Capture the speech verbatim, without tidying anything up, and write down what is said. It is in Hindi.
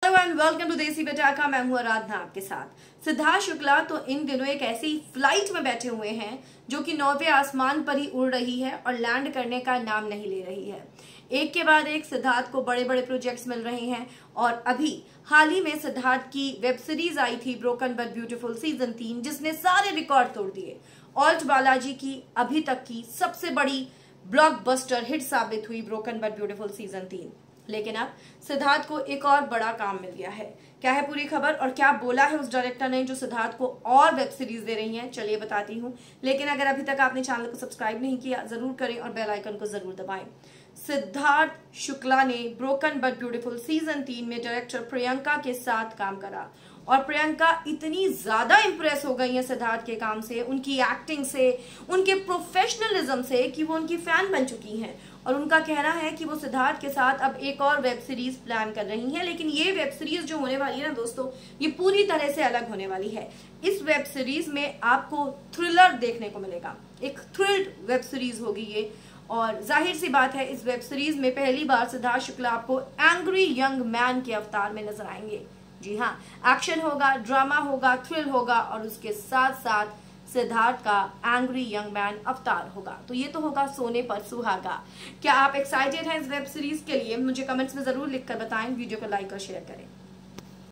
हेलो एंड वेलकम टू देसी पटाखा। मैं हूं आराधना आपके साथ। सिद्धार्थ शुक्ला तो इन दिनों एक ऐसी फ्लाइट में बैठे हुए हैं जो कि नौवे आसमान पर ही उड़ रही है और लैंड करने का नाम नहीं ले रही है। एक के बाद एक सिद्धार्थ को बड़े बड़े प्रोजेक्ट्स मिल रहे हैं और अभी हाल ही में सिद्धार्थ की वेब सीरीज आई थी ब्रोकन बट ब्यूटीफुल सीजन तीन, जिसने सारे रिकॉर्ड तोड़ दिए। ऑल्ट बालाजी की अभी तक की सबसे बड़ी ब्लॉकबस्टर हिट साबित हुई ब्रोकन बट ब्यूटीफुल सीजन तीन। लेकिन अब सिद्धार्थ को एक और बड़ा काम मिल गया है। क्या है पूरी खबर और क्या बोला है उस डायरेक्टर ने जो सिद्धार्थ को और वेब सीरीज दे रही है, चलिए बताती हूँ। लेकिन अगर अभी तक आपने चैनल को सब्सक्राइब नहीं किया जरूर करें और बेल आइकन को जरूर दबाएं। सिद्धार्थ शुक्ला ने ब्रोकन बट ब्यूटीफुल सीजन तीन में डायरेक्टर प्रियंका के साथ काम करा और प्रियंका इतनी ज्यादा इंप्रेस हो गई है सिद्धार्थ के काम से, उनकी एक्टिंग से, उनके प्रोफेशनलिज्म से कि वो उनकी फैन बन चुकी हैं और उनका कहना है कि वो सिद्धार्थ के साथ अब एक और वेब सीरीज प्लान कर रही हैं। लेकिन ये वेब सीरीज जो होने वाली है ना दोस्तों, ये पूरी तरह से अलग होने वाली है। इस वेब सीरीज में आपको थ्रिलर देखने को मिलेगा, एक थ्रिल्ड वेब सीरीज होगी ये। और जाहिर सी बात है इस वेब सीरीज में पहली बार सिद्धार्थ शुक्ला आपको एंग्री यंग मैन के अवतार में नजर आएंगे। जी हाँ, एक्शन होगा, ड्रामा होगा, थ्रिल होगा और उसके साथ साथ सिद्धार्थ का एंग्री यंग मैन अवतार होगा। तो ये तो होगा सोने पर सुहागा। क्या आप एक्साइटेड हैं इस वेब सीरीज के लिए? मुझे कमेंट्स में जरूर लिखकर बताएं। वीडियो को लाइक और शेयर करें।